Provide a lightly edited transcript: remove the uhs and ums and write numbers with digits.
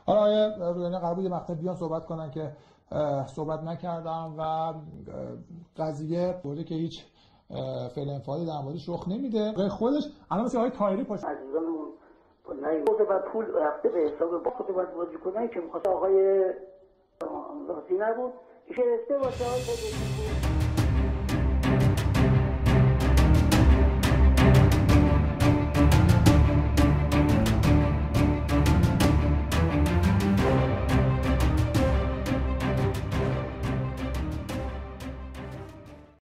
حالا آیه رویانی قرار بود یه مقطع بیان صحبت کنن که صحبت نکردم و قضیه بوده که هیچ فعل انفعالی در موردش رخ نمیده. خودش الان مثل آقای طاهری پاش عزیزانمون نه و پول رفته به حساب با خود باید بازی کنه که می‌خواست آقای راضی نبود گرفته واسه آقای